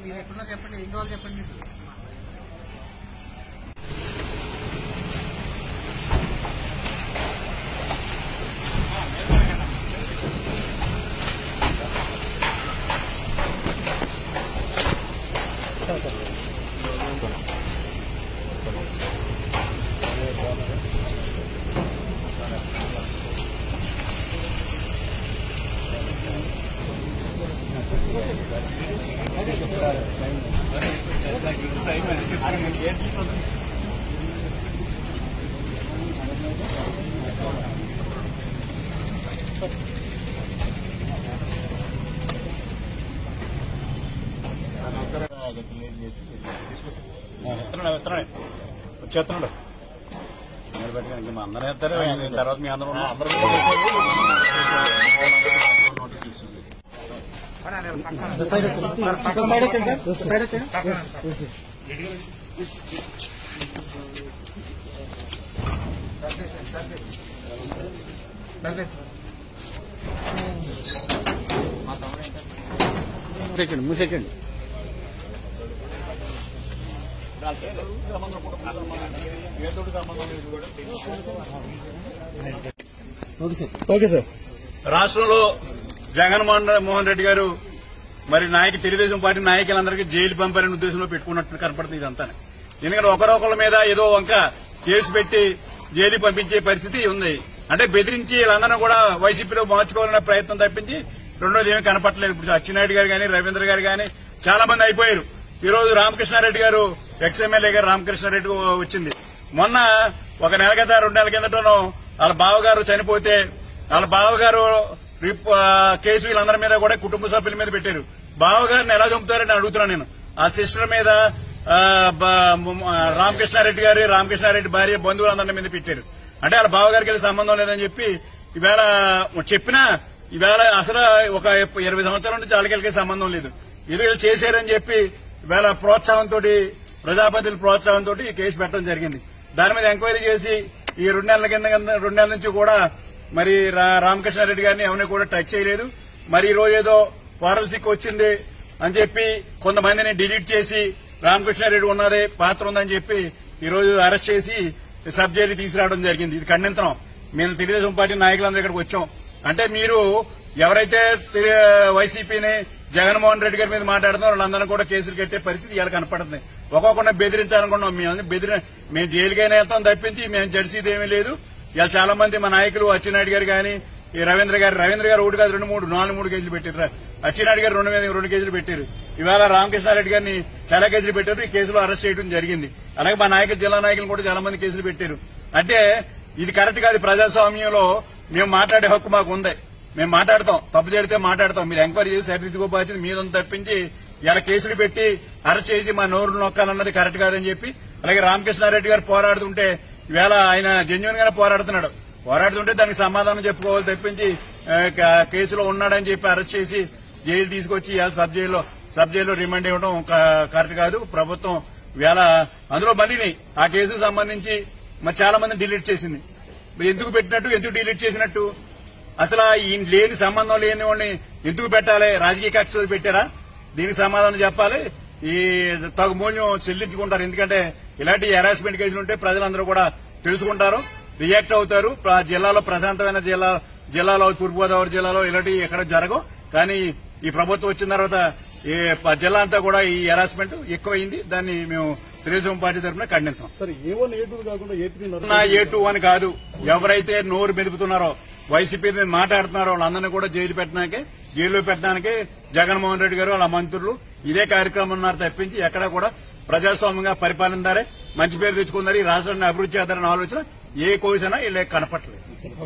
మీరు ఎక్కడున్నా చెప్పండి, ఏం కావాలి చెప్పండి. మీకు వచ్చేస్తున్నాడు నిలబెట్టడానికి మా అందరూ వేస్తారు. తర్వాత మీ అందరూ మూసేకండి. Okay sir. రాష్ట్రంలో జగన్మోహన్ రెడ్డి గారు మరి తెలుగుదేశం పార్టీ నాయకులందరికీ జైలు పంపాలనే ఉద్దేశంలో పెట్టుకున్నట్టు కనపడుతుంది ఇదంతా. ఎందుకంటే ఒకరొకరి మీద ఏదో వంక కేసు పెట్టి జైలు పంపించే పరిస్థితి ఉంది. అంటే బెదిరించి వీళ్ళందరూ కూడా వైసీపీలో మార్చుకోవాలనే ప్రయత్నం తప్పించి రెండోది ఏమీ కనపడలేదు. ఇప్పుడు అచ్చెన్నాయుడు గారు కానీ రవీంద్ర గారు కానీ చాలా మంది అయిపోయారు. ఈ రోజు రామకృష్ణారెడ్డి గారు ఎక్స్ఎమ్మెల్యే గారు రామకృష్ణారెడ్డి వచ్చింది. మొన్న ఒక నెల కింద 2 నెలల కిందటను వాళ్ళ బావగారు చనిపోతే వాళ్ళ బావగారు కేసు వీళ్ళందరి మీద కూడా కుటుంబ సభ్యుల మీద పెట్టారు. బావగారిని ఎలా చంపుతారని అడుగుతున్నాను నేను. ఆ సిస్టర్ మీద రామకృష్ణారెడ్డి భార్య బంధువులందరి మీద పెట్టారు. అంటే వాళ్ళ బావగారికి వెళ్ళి సంబంధం లేదని చెప్పి ఈవేళ చెప్పినా ఈవేళ అసలు ఒక 20 సంవత్సరాల నుంచి వాళ్ళకి సంబంధం లేదు. ఇది చేశారని చెప్పి ఈవేళ ప్రోత్సాహంతో ప్రజాపతిల ప్రోత్సాహంతో ఈ కేసు పెట్టడం జరిగింది. దాని మీద ఎంక్వైరీ చేసి ఈ 2 నెలల నుంచి కూడా మరి రామకృష్ణారెడ్డి గారిని ఎవరిని కూడా టచ్ చేయలేదు. మరి ఈ రోజు ఏదో ఫారెన్సిక్ వచ్చింది అని చెప్పి కొంతమందిని డిలీట్ చేసి రామకృష్ణారెడ్డి ఉన్నదే పాత్ర ఉందని చెప్పి ఈ రోజు అరెస్ట్ చేసి సబ్ జైలు తీసుకురావడం జరిగింది. ఇది ఖండించడం. మేము తెలుగుదేశం పార్టీ నాయకులందరూ ఇక్కడికి వచ్చాం. అంటే మీరు ఎవరైతే వైసీపీని జగన్మోహన్ రెడ్డి గారి మీద మాట్లాడుతున్నారో వాళ్ళందరూ కూడా కేసులు కట్టే పరిస్థితి ఇవాళ కనపడుతుంది. ఒక్కొక్కరిని బెదిరించాలనుకున్నాం. మేము జైలుకైనా వెళ్తాం తప్పించి మేము జడిసేది ఏమీ లేదు. ఇవాళ చాలా మంది మా నాయకులు అచ్చెన్నాయుడు గారు కానీ ఈ రవీంద్ర గారు 1 కాదు 2, 3 కేసులు పెట్టారు. అచ్చెన్నాయుడు గారు 2 కేసులు పెట్టారు. ఇవాళ రామకృష్ణారెడ్డి గారిని చాలా కేసులు పెట్టారు. ఈ కేసులో అరెస్ట్ చేయడం జరిగింది. అలాగే మా జిల్లా నాయకులు కూడా చాలా మంది కేసులు పెట్టారు. అంటే ఇది కరెక్ట్ కాదు. ప్రజాస్వామ్యంలో మేము మాట్లాడే హక్కు మాకు ఉంది. మేము మాట్లాడతాం, తప్పు జరిగితే మాట్లాడతాం. మీరు ఎంక్వైరీ చేసి సరిదిద్దుకో బాధ్యత మీద తప్పించి ఇలా కేసులు పెట్టి అరెస్ట్ చేసి మా నోరు నొక్కాలన్నది కరెక్ట్ కాదని చెప్పి అలాగే రామకృష్ణారెడ్డి గారు పోరాడుతుంటే ఈవేళ ఆయన జెన్యున్ గానే పోరాడుతుంటే దానికి సమాధానం చెప్పుకోవాలి తప్పించి కేసులో ఉన్నాడని చెప్పి అరెస్ట్ చేసి జైలు తీసుకొచ్చి సబ్ జైల్లో రిమాండ్ ఇవ్వడం కరెక్ట్ కాదు. ప్రభుత్వం ఈవేళ అందులో మళ్ళీ ఆ కేసుకు సంబంధించి మరి చాలా మంది డిలీట్ చేసింది. ఎందుకు పెట్టినట్టు, ఎందుకు డిలీట్ చేసినట్టు, అసలు ఈ లేని సంబంధం లేని వాడిని ఎందుకు పెట్టాలి? రాజకీయ కక్షలు పెట్టారా? దీనికి సమాధానం చెప్పాలి. ఈ తగు మూల్యం చెల్లించుకుంటారు. ఎందుకంటే ఇలాంటి హెరాస్మెంట్ కేసులు ఉంటే ప్రజలందరూ కూడా తెలుసుకుంటారు, రియాక్ట్ అవుతారు. జిల్లాలో ప్రశాంతమైన జిల్లాలో తూర్పుగోదావరి జిల్లాలో ఇలాంటివి ఎక్కడ జరగవు. కానీ ఈ ప్రభుత్వం వచ్చిన తర్వాత జిల్లా అంతా కూడా ఈ హెరాస్మెంట్ ఎక్కువైంది. దాన్ని మేము తెలుగుదేశం పార్టీ తరఫున ఖండిస్తాం. A2 అని కాదు. ఎవరైతే నోరు మెదుపుతున్నారో వైసీపీ మీద మాట్లాడుతున్నారో వాళ్ళందరినీ కూడా జైల్లో పెట్టడానికి జగన్మోహన్ రెడ్డి గారు వాళ్ళ మంత్రులు ఇదే కార్యక్రమం ఉన్నారు తప్పించి ఎక్కడా కూడా ప్రజాస్వామ్యంగా పరిపాలనదారే మంచి పేరు తెచ్చుకున్నారు. ఈ రాష్ట్రాన్ని అభివృద్ధి చేద్దారన్న ఆలోచన ఏ కోసైనా వీళ్ళే కనపట్లేదు.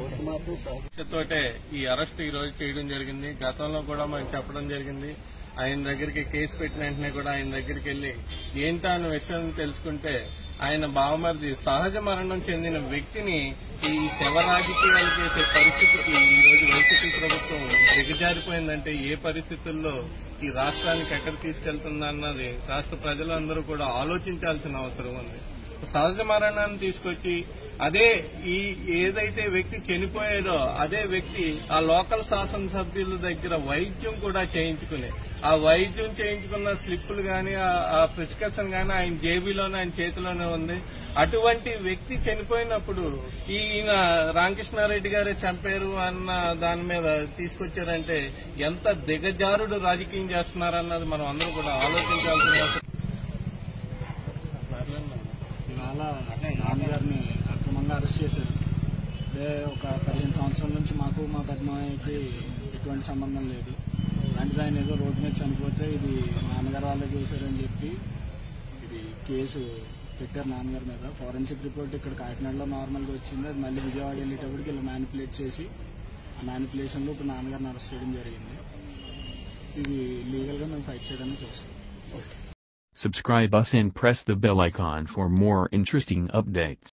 ఈ అరెస్ట్ ఈ రోజు చేయడం జరిగింది. గతంలో కూడా మనకు చెప్పడం జరిగింది. ఆయన దగ్గరికి కేసు పెట్టిన వెంటనే కూడా ఆయన దగ్గరికి వెళ్లి ఏంటా అన్న విషయం తెలుసుకుంటే ఆయన బావమరిది సహజ మరణం చెందిన వ్యక్తిని ఈ శవ రాజకీయాలు చేసే పరిస్థితికి ఈ రోజు వైసీపీ ప్రభుత్వం దిగజారిపోయిందంటే ఏ పరిస్థితుల్లో ఈ రాష్ట్రానికి ఎక్కడ తీసుకెళ్తుందన్నది రాష్ట్ర ప్రజలందరూ కూడా ఆలోచించాల్సిన అవసరం ఉంది. సహజ మరణాన్ని తీసుకొచ్చి అదే ఏదైతే వ్యక్తి చనిపోయాడో అదే వ్యక్తి ఆ లోకల్ శాసనసభ్యుల దగ్గర వైద్యం కూడా చేయించుకుని ఆ వైద్యం చేయించుకున్న స్లిప్పులు గాని ఆ ప్రిస్క్రిప్షన్ గాని ఆయన జేబీలోనే ఆయన చేతిలోనే ఉంది. అటువంటి వ్యక్తి చనిపోయినప్పుడు ఈయన రామకృష్ణారెడ్డి గారే చంపారు అన్న దాని మీద తీసుకొచ్చారంటే ఎంత దిగజారుడు రాజకీయం చేస్తున్నారన్నది మనం అందరూ కూడా ఆలోచించాల్సిన ఇవాళ నాన్నగారిని అక్రమంగా అరెస్ట్ చేశారు. అదే ఒక 15 సంవత్సరాల నుంచి మాకు మా పెద్దమామయ్యకి ఎటువంటి సంబంధం లేదు. అలాంటిది ఆయన ఏదో రోడ్డు మీద చనిపోతే ఇది నాన్నగారు వాళ్ళే చేశారని చెప్పి ఇది కేసు పెట్టారు నాన్నగారి మీద. ఫోరెన్సిక్ రిపోర్ట్ ఇక్కడ కాకినాడలో నార్మల్గా వచ్చింది. అది మళ్ళీ విజయవాడ వెళ్ళేటప్పటికి ఇలా మ్యానిపులేట్ చేసి ఆ మ్యానిపులేషన్లో ఇప్పుడు నాన్నగారిని అరెస్ట్ చేయడం జరిగింది. ఇది లీగల్గా మేము ఫైట్ చేయడానికి చూస్తాం. Subscribe us and press the bell icon for more interesting updates.